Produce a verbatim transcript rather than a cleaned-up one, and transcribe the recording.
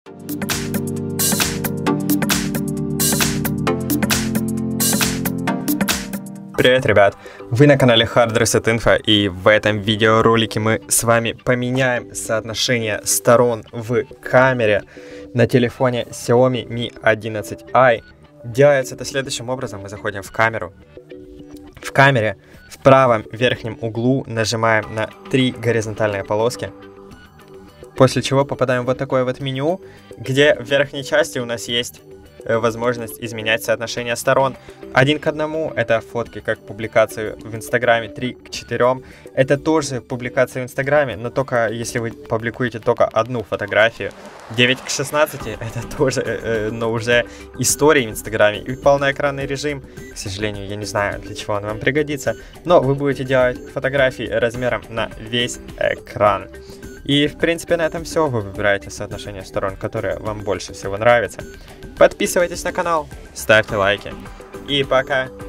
Привет, ребят! Вы на канале Hard Reset Info, и в этом видеоролике мы с вами поменяем соотношение сторон в камере на телефоне Xiaomi Mi одиннадцать ай. Делается это следующим образом. Мы заходим в камеру. В камере в правом верхнем углу нажимаем на три горизонтальные полоски. После чего попадаем в вот такое вот меню, где в верхней части у нас есть возможность изменять соотношение сторон. Один к одному — это фотки как публикации в Инстаграме, три к четырем — это тоже публикации в Инстаграме, но только если вы публикуете только одну фотографию. девять к шестнадцати — это тоже, э, но уже истории в Инстаграме. И полноэкранный режим, к сожалению, я не знаю, для чего он вам пригодится, но вы будете делать фотографии размером на весь экран. И, в принципе, на этом все. Вы выбираете соотношение сторон, которые вам больше всего нравятся. Подписывайтесь на канал, ставьте лайки. И пока!